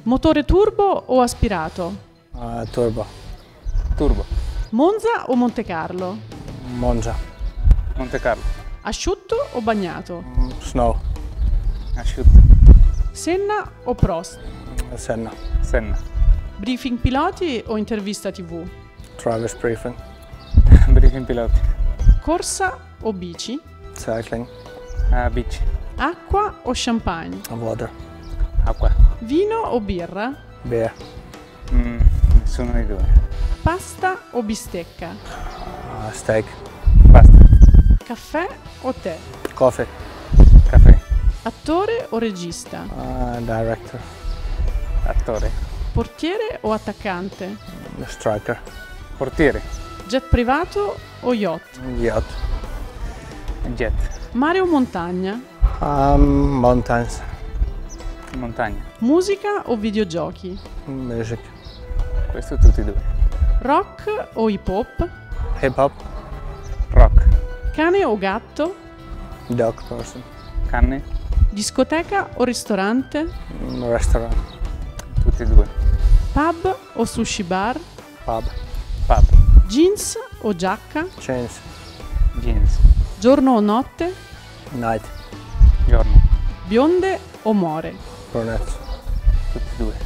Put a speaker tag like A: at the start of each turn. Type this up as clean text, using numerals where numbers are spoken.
A: Motore turbo o aspirato?
B: Turbo.
C: Turbo.
A: Monza o Monte Carlo?
B: Monza.
C: Monte Carlo.
A: Asciutto o bagnato?
B: Snow.
C: Asciutto.
A: Senna o Prost?
B: Senna.
C: Senna.
A: Briefing piloti o intervista TV?
B: Travis briefing.
C: Briefing piloti.
A: Corsa o bici?
B: Cycling.
C: Bici.
A: Acqua o champagne?
B: Water.
C: Acqua.
A: Vino o birra?
B: Beer.
C: Nessuno dei due.
A: Pasta o bistecca?
B: Steak.
C: Basta.
A: Caffè o tè?
B: Coffee.
C: Caffè.
A: Attore o regista?
B: Director.
C: Attore.
A: Portiere o attaccante?
B: Striker.
C: Portiere.
A: Jet privato o yacht?
B: Yacht.
C: Jet.
A: Mare o montagna?
B: Mountains.
C: Montagna.
A: Musica o videogiochi?
B: Music.
C: Questo tutti e due.
A: Rock o hip hop?
B: Hip hop.
C: Rock.
A: Cane o gatto?
B: Dog person.
C: Canne.
A: Discoteca o ristorante?
B: Restaurant.
C: Tutti e due.
A: Pub o sushi bar?
B: Pub.
C: Pub.
A: Jeans o giacca?
B: Jeans.
C: Jeans.
A: Giorno o notte?
B: Night.
C: Giorno.
A: Bionde o more?
B: Brunette.
C: Tutti e due.